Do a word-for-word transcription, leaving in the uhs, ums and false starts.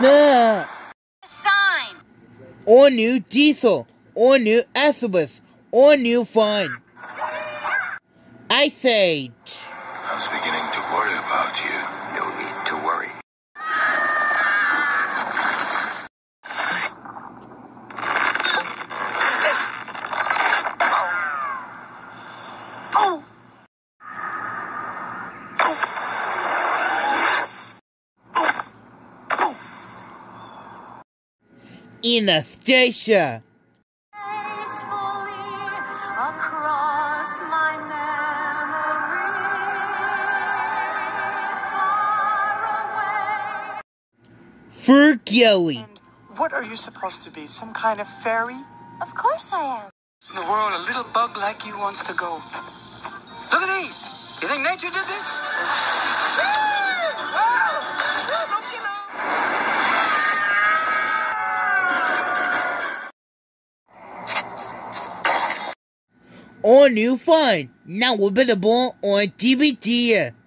Ah. Sign. All new diesel. All new Elizabeth. All new fun. Ice Age. I was beginning to worry about you. No need to worry. Anastasia. Gracefully across my memory, far away. Fergie. And what are you supposed to be? Some kind of fairy? Of course I am. In the world, a little bug like you wants to go. Look at these. You think nature did this? All new fun. Now available on D V D.